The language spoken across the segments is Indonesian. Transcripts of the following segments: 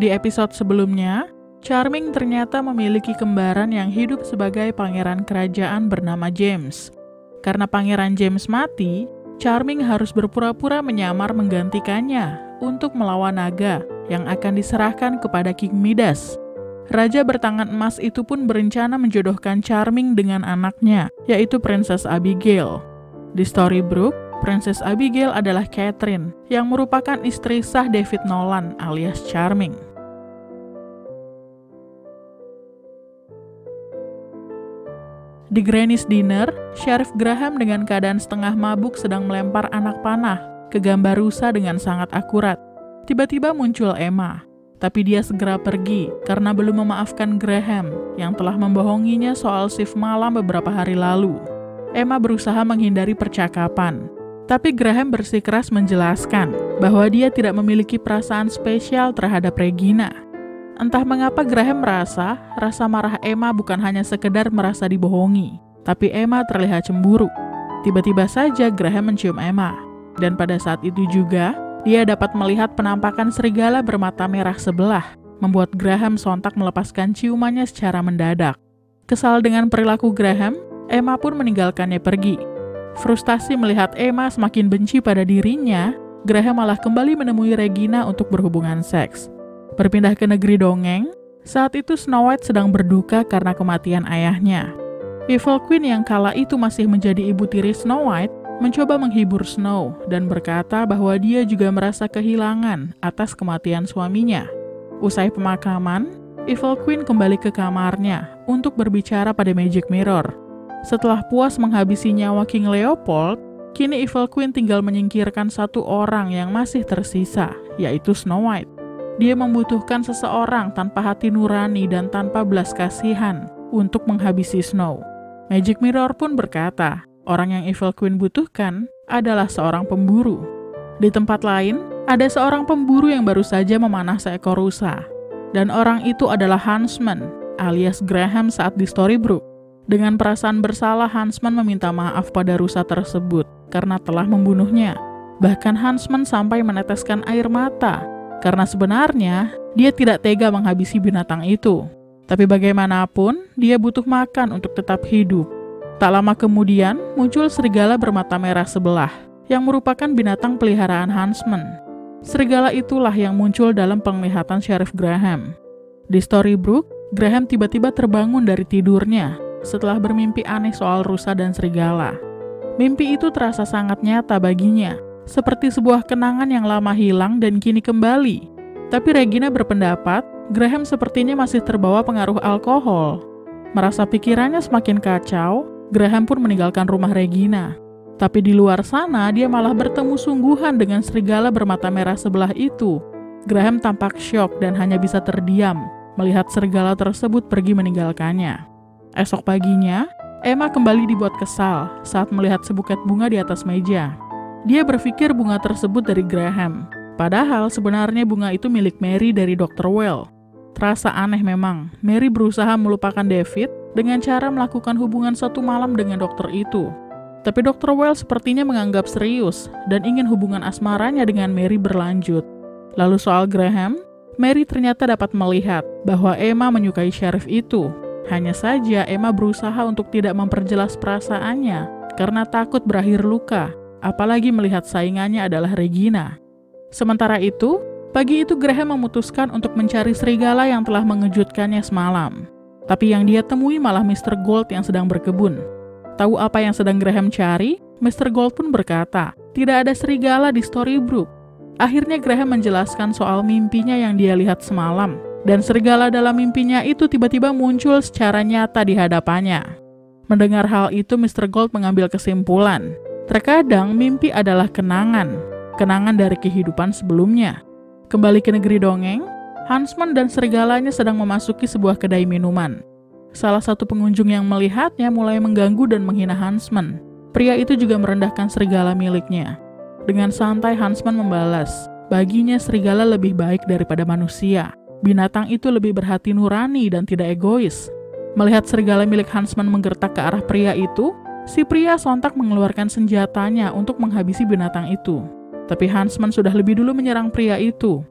Di episode sebelumnya, Charming ternyata memiliki kembaran yang hidup sebagai pangeran kerajaan bernama James. Karena pangeran James mati, Charming harus berpura-pura menyamar menggantikannya untuk melawan naga yang akan diserahkan kepada King Midas. Raja bertangan emas itu pun berencana menjodohkan Charming dengan anaknya, yaitu Princess Abigail. Di Storybrooke, Princess Abigail adalah Catherine, yang merupakan istri sah David Nolan alias Charming. Di Granny's Dinner, Sheriff Graham dengan keadaan setengah mabuk sedang melempar anak panah ke gambar rusa dengan sangat akurat. Tiba-tiba muncul Emma, tapi dia segera pergi karena belum memaafkan Graham yang telah membohonginya soal shift malam beberapa hari lalu. Emma berusaha menghindari percakapan, tapi Graham bersikeras menjelaskan bahwa dia tidak memiliki perasaan spesial terhadap Regina. Entah mengapa Graham merasa rasa marah Emma bukan hanya sekedar merasa dibohongi, tapi Emma terlihat cemburu. Tiba-tiba saja Graham mencium Emma, dan pada saat itu juga dia dapat melihat penampakan serigala bermata merah sebelah, membuat Graham sontak melepaskan ciumannya secara mendadak. Kesal dengan perilaku Graham, Emma pun meninggalkannya pergi. Frustasi melihat Emma semakin benci pada dirinya, Graham malah kembali menemui Regina untuk berhubungan seks. Berpindah ke negeri dongeng, saat itu Snow White sedang berduka karena kematian ayahnya. Evil Queen yang kala itu masih menjadi ibu tiri Snow White mencoba menghibur Snow dan berkata bahwa dia juga merasa kehilangan atas kematian suaminya. Usai pemakaman, Evil Queen kembali ke kamarnya untuk berbicara pada Magic Mirror. Setelah puas menghabisi nyawa King Leopold, kini Evil Queen tinggal menyingkirkan satu orang yang masih tersisa, yaitu Snow White. Dia membutuhkan seseorang tanpa hati nurani dan tanpa belas kasihan untuk menghabisi Snow. Magic Mirror pun berkata, orang yang Evil Queen butuhkan adalah seorang pemburu. Di tempat lain, ada seorang pemburu yang baru saja memanah seekor rusa. Dan orang itu adalah Huntsman, alias Graham saat di Storybrooke. Dengan perasaan bersalah, Huntsman meminta maaf pada rusa tersebut karena telah membunuhnya. Bahkan Huntsman sampai meneteskan air mata, karena sebenarnya dia tidak tega menghabisi binatang itu. Tapi bagaimanapun, dia butuh makan untuk tetap hidup. Tak lama kemudian, muncul serigala bermata merah sebelah, yang merupakan binatang peliharaan Huntsman. Serigala itulah yang muncul dalam penglihatan Sheriff Graham. Di Storybrooke, Graham tiba-tiba terbangun dari tidurnya setelah bermimpi aneh soal rusa dan serigala. Mimpi itu terasa sangat nyata baginya, seperti sebuah kenangan yang lama hilang dan kini kembali. Tapi Regina berpendapat, Graham sepertinya masih terbawa pengaruh alkohol. Merasa pikirannya semakin kacau, Graham pun meninggalkan rumah Regina. Tapi di luar sana, dia malah bertemu sungguhan dengan serigala bermata merah sebelah itu. Graham tampak syok dan hanya bisa terdiam melihat serigala tersebut pergi meninggalkannya. Esok paginya, Emma kembali dibuat kesal saat melihat sebuket bunga di atas meja. Dia berpikir bunga tersebut dari Graham, padahal sebenarnya bunga itu milik Mary dari Dr. Well. Terasa aneh memang, Mary berusaha melupakan David dengan cara melakukan hubungan satu malam dengan dokter itu. Tapi Dr. Well sepertinya menganggap serius dan ingin hubungan asmaranya dengan Mary berlanjut. Lalu soal Graham, Mary ternyata dapat melihat bahwa Emma menyukai sheriff itu. Hanya saja Emma berusaha untuk tidak memperjelas perasaannya karena takut berakhir luka, apalagi melihat saingannya adalah Regina. Sementara itu, pagi itu Graham memutuskan untuk mencari serigala yang telah mengejutkannya semalam. Tapi yang dia temui malah Mr. Gold yang sedang berkebun. Tahu apa yang sedang Graham cari? Mr. Gold pun berkata, tidak ada serigala di Storybrooke. Akhirnya Graham menjelaskan soal mimpinya yang dia lihat semalam. Dan serigala dalam mimpinya itu tiba-tiba muncul secara nyata di hadapannya. Mendengar hal itu, Mr. Gold mengambil kesimpulan. Terkadang mimpi adalah kenangan dari kehidupan sebelumnya. Kembali ke negeri dongeng, Huntsman dan serigalanya sedang memasuki sebuah kedai minuman. Salah satu pengunjung yang melihatnya mulai mengganggu dan menghina Huntsman. Pria itu juga merendahkan serigala miliknya. Dengan santai Huntsman membalas, baginya serigala lebih baik daripada manusia. Binatang itu lebih berhati nurani dan tidak egois. Melihat serigala milik Huntsman menggertak ke arah pria itu, si pria sontak mengeluarkan senjatanya untuk menghabisi binatang itu. Tapi Huntsman sudah lebih dulu menyerang pria itu.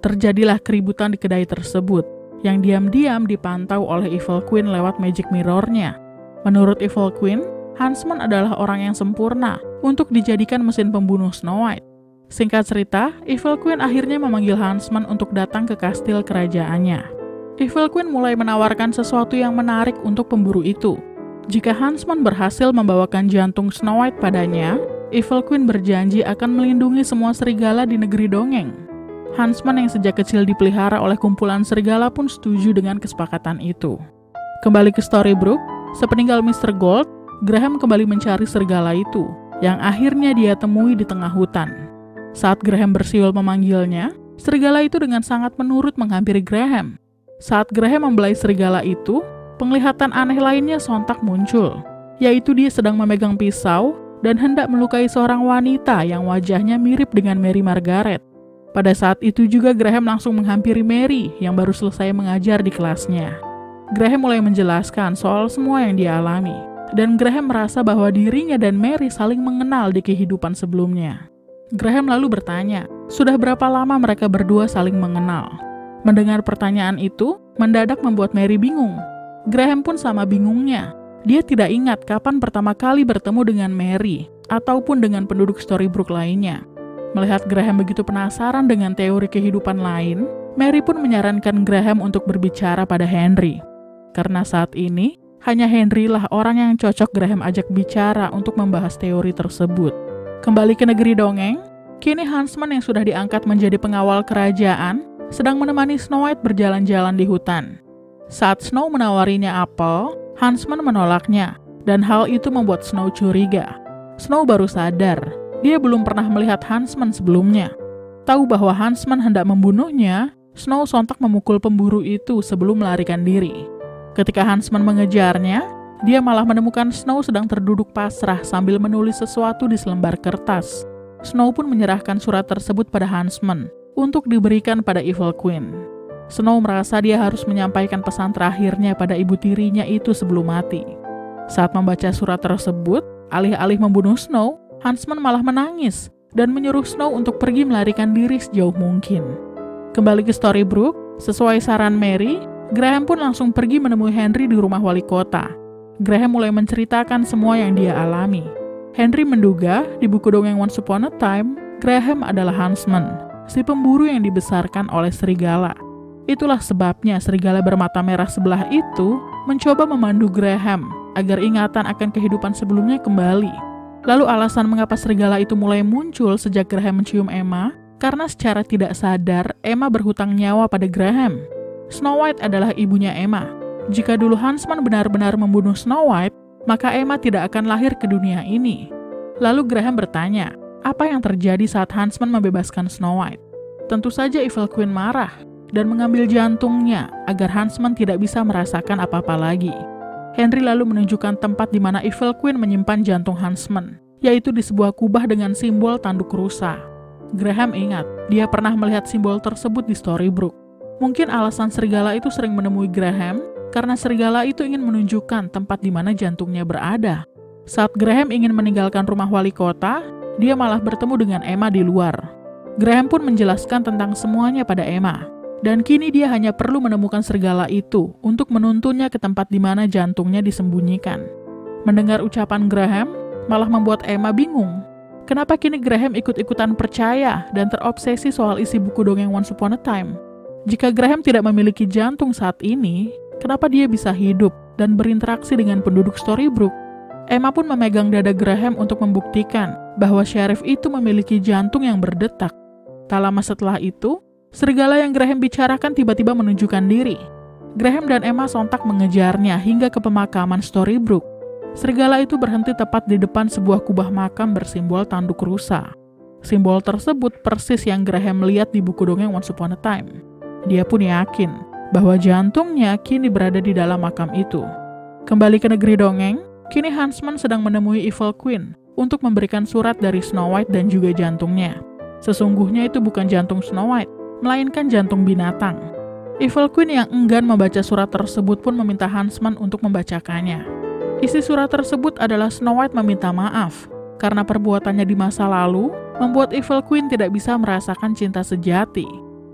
Terjadilah keributan di kedai tersebut, yang diam-diam dipantau oleh Evil Queen lewat magic mirror-nya. Menurut Evil Queen, Huntsman adalah orang yang sempurna untuk dijadikan mesin pembunuh Snow White. Singkat cerita, Evil Queen akhirnya memanggil Huntsman untuk datang ke kastil kerajaannya. Evil Queen mulai menawarkan sesuatu yang menarik untuk pemburu itu. Jika Huntsman berhasil membawakan jantung Snow White padanya, Evil Queen berjanji akan melindungi semua serigala di negeri dongeng. Huntsman yang sejak kecil dipelihara oleh kumpulan serigala pun setuju dengan kesepakatan itu. Kembali ke Storybrooke, sepeninggal Mr. Gold, Graham kembali mencari serigala itu, yang akhirnya dia temui di tengah hutan. Saat Graham bersiul memanggilnya, serigala itu dengan sangat menurut menghampiri Graham. Saat Graham membelai serigala itu, penglihatan aneh lainnya sontak muncul, yaitu dia sedang memegang pisau dan hendak melukai seorang wanita yang wajahnya mirip dengan Mary Margaret. Pada saat itu juga Graham langsung menghampiri Mary yang baru selesai mengajar di kelasnya. Graham mulai menjelaskan soal semua yang dia alami, dan Graham merasa bahwa dirinya dan Mary saling mengenal di kehidupan sebelumnya. Graham lalu bertanya, sudah berapa lama mereka berdua saling mengenal? Mendengar pertanyaan itu, mendadak membuat Mary bingung. Graham pun sama bingungnya. Dia tidak ingat kapan pertama kali bertemu dengan Mary, ataupun dengan penduduk Storybrooke lainnya. Melihat Graham begitu penasaran dengan teori kehidupan lain, Mary pun menyarankan Graham untuk berbicara pada Henry. Karena saat ini, hanya Henry lah orang yang cocok Graham ajak bicara untuk membahas teori tersebut. Kembali ke negeri dongeng, kini Huntsman yang sudah diangkat menjadi pengawal kerajaan, sedang menemani Snow White berjalan-jalan di hutan. Saat Snow menawarinya apel, Huntsman menolaknya, dan hal itu membuat Snow curiga. Snow baru sadar, dia belum pernah melihat Huntsman sebelumnya. Tahu bahwa Huntsman hendak membunuhnya, Snow sontak memukul pemburu itu sebelum melarikan diri. Ketika Huntsman mengejarnya, dia malah menemukan Snow sedang terduduk pasrah sambil menulis sesuatu di selembar kertas. Snow pun menyerahkan surat tersebut pada Huntsman untuk diberikan pada Evil Queen. Snow merasa dia harus menyampaikan pesan terakhirnya pada ibu tirinya itu sebelum mati. Saat membaca surat tersebut, alih-alih membunuh Snow, Huntsman malah menangis dan menyuruh Snow untuk pergi melarikan diri sejauh mungkin. Kembali ke Storybrooke, sesuai saran Mary, Graham pun langsung pergi menemui Henry di rumah wali kota. Graham mulai menceritakan semua yang dia alami. Henry menduga di buku dongeng Once Upon a Time, Graham adalah Huntsman, si pemburu yang dibesarkan oleh serigala. Itulah sebabnya serigala bermata merah sebelah itu mencoba memandu Graham agar ingatan akan kehidupan sebelumnya kembali. Lalu alasan mengapa serigala itu mulai muncul sejak Graham mencium Emma, karena secara tidak sadar Emma berhutang nyawa pada Graham. Snow White adalah ibunya Emma. Jika dulu Huntsman benar-benar membunuh Snow White, maka Emma tidak akan lahir ke dunia ini. Lalu Graham bertanya, apa yang terjadi saat Huntsman membebaskan Snow White? Tentu saja Evil Queen marah dan mengambil jantungnya agar Huntsman tidak bisa merasakan apa-apa lagi. Henry lalu menunjukkan tempat di mana Evil Queen menyimpan jantung Huntsman, yaitu di sebuah kubah dengan simbol tanduk rusa. Graham ingat, dia pernah melihat simbol tersebut di Storybrooke. Mungkin alasan serigala itu sering menemui Graham, karena serigala itu ingin menunjukkan tempat di mana jantungnya berada. Saat Graham ingin meninggalkan rumah wali kota, dia malah bertemu dengan Emma di luar. Graham pun menjelaskan tentang semuanya pada Emma. Dan kini dia hanya perlu menemukan serigala itu untuk menuntunnya ke tempat di mana jantungnya disembunyikan. Mendengar ucapan Graham, malah membuat Emma bingung. Kenapa kini Graham ikut-ikutan percaya dan terobsesi soal isi buku dongeng Once Upon a Time? Jika Graham tidak memiliki jantung saat ini, kenapa dia bisa hidup dan berinteraksi dengan penduduk Storybrooke? Emma pun memegang dada Graham untuk membuktikan bahwa Sheriff itu memiliki jantung yang berdetak. Tak lama setelah itu, serigala yang Graham bicarakan tiba-tiba menunjukkan diri. Graham dan Emma sontak mengejarnya hingga ke pemakaman Storybrooke. Serigala itu berhenti tepat di depan sebuah kubah makam bersimbol tanduk rusa. Simbol tersebut persis yang Graham lihat di buku dongeng Once Upon a Time. Dia pun yakin bahwa jantungnya kini berada di dalam makam itu. Kembali ke negeri dongeng, kini Huntsman sedang menemui Evil Queen untuk memberikan surat dari Snow White dan juga jantungnya. Sesungguhnya itu bukan jantung Snow White, melainkan jantung binatang. Evil Queen yang enggan membaca surat tersebut pun meminta Huntsman untuk membacakannya. Isi surat tersebut adalah Snow White meminta maaf, karena perbuatannya di masa lalu membuat Evil Queen tidak bisa merasakan cinta sejati.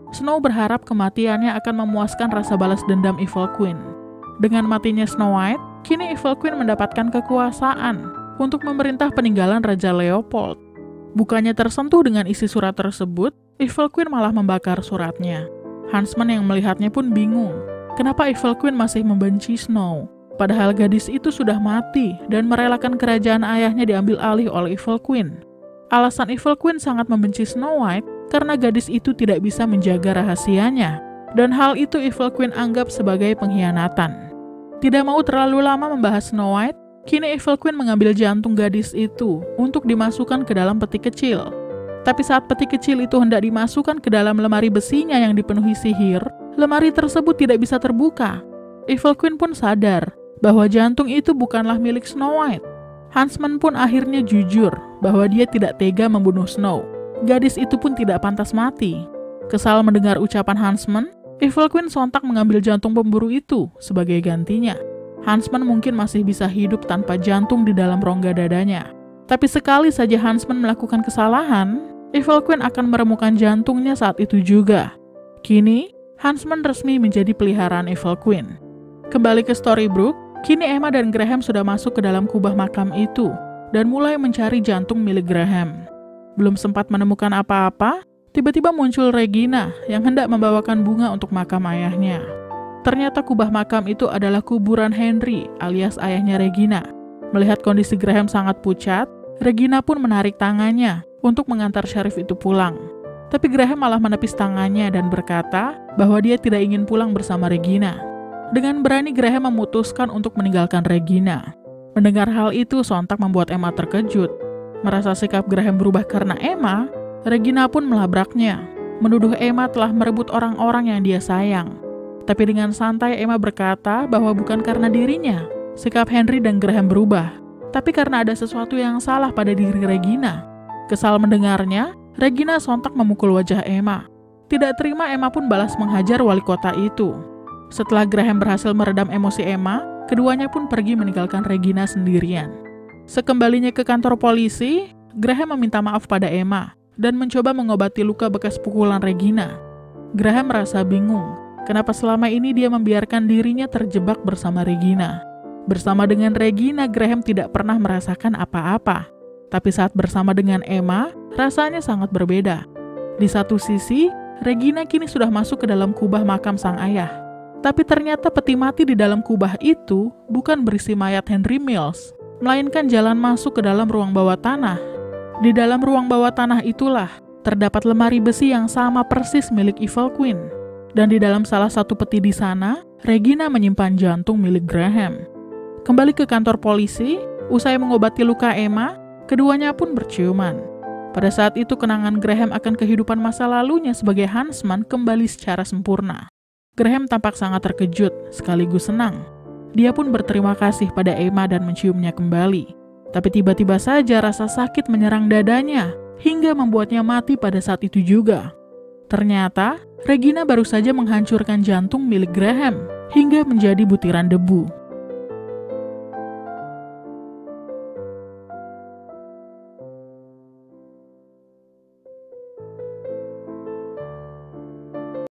Snow berharap kematiannya akan memuaskan rasa balas dendam Evil Queen. Dengan matinya Snow White, kini Evil Queen mendapatkan kekuasaan untuk memerintah peninggalan Raja Leopold. Bukannya tersentuh dengan isi surat tersebut, Evil Queen malah membakar suratnya. Huntsman yang melihatnya pun bingung, kenapa Evil Queen masih membenci Snow, padahal gadis itu sudah mati dan merelakan kerajaan ayahnya diambil alih oleh Evil Queen. Alasan Evil Queen sangat membenci Snow White karena gadis itu tidak bisa menjaga rahasianya, dan hal itu Evil Queen anggap sebagai pengkhianatan. Tidak mau terlalu lama membahas Snow White, kini Evil Queen mengambil jantung gadis itu untuk dimasukkan ke dalam peti kecil. Tapi saat peti kecil itu hendak dimasukkan ke dalam lemari besinya yang dipenuhi sihir, lemari tersebut tidak bisa terbuka. Evil Queen pun sadar bahwa jantung itu bukanlah milik Snow White. Huntsman pun akhirnya jujur bahwa dia tidak tega membunuh Snow. Gadis itu pun tidak pantas mati. Kesal mendengar ucapan Huntsman, Evil Queen sontak mengambil jantung pemburu itu sebagai gantinya. Huntsman mungkin masih bisa hidup tanpa jantung di dalam rongga dadanya. Tapi sekali saja Huntsman melakukan kesalahan, Evil Queen akan meremukan jantungnya saat itu juga. Kini, Huntsman resmi menjadi peliharaan Evil Queen. Kembali ke Storybrooke, kini Emma dan Graham sudah masuk ke dalam kubah makam itu dan mulai mencari jantung milik Graham. Belum sempat menemukan apa-apa, tiba-tiba muncul Regina yang hendak membawakan bunga untuk makam ayahnya. Ternyata kubah makam itu adalah kuburan Henry alias ayahnya Regina. Melihat kondisi Graham sangat pucat, Regina pun menarik tangannya untuk mengantar Sheriff itu pulang. Tapi Graham malah menepis tangannya dan berkata bahwa dia tidak ingin pulang bersama Regina. Dengan berani Graham memutuskan untuk meninggalkan Regina. Mendengar hal itu sontak membuat Emma terkejut. Merasa sikap Graham berubah karena Emma, Regina pun melabraknya, menuduh Emma telah merebut orang-orang yang dia sayang. Tapi dengan santai Emma berkata bahwa bukan karena dirinya, sikap Henry dan Graham berubah, tapi karena ada sesuatu yang salah pada diri Regina. Kesal mendengarnya, Regina sontak memukul wajah Emma. Tidak terima, Emma pun balas menghajar wali kota itu. Setelah Graham berhasil meredam emosi Emma, keduanya pun pergi meninggalkan Regina sendirian. Sekembalinya ke kantor polisi, Graham meminta maaf pada Emma dan mencoba mengobati luka bekas pukulan Regina. Graham merasa bingung, kenapa selama ini dia membiarkan dirinya terjebak bersama Regina. Bersama dengan Regina, Graham tidak pernah merasakan apa-apa. Tapi saat bersama dengan Emma, rasanya sangat berbeda. Di satu sisi, Regina kini sudah masuk ke dalam kubah makam sang ayah. Tapi ternyata peti mati di dalam kubah itu bukan berisi mayat Henry Mills, melainkan jalan masuk ke dalam ruang bawah tanah. Di dalam ruang bawah tanah itulah terdapat lemari besi yang sama persis milik Evil Queen. Dan di dalam salah satu peti di sana, Regina menyimpan jantung milik Graham. Kembali ke kantor polisi, usai mengobati luka Emma, keduanya pun berciuman. Pada saat itu kenangan Graham akan kehidupan masa lalunya sebagai Huntsman kembali secara sempurna. Graham tampak sangat terkejut sekaligus senang. Dia pun berterima kasih pada Emma dan menciumnya kembali. Tapi tiba-tiba saja rasa sakit menyerang dadanya, hingga membuatnya mati pada saat itu juga. Ternyata, Regina baru saja menghancurkan jantung milik Graham, hingga menjadi butiran debu.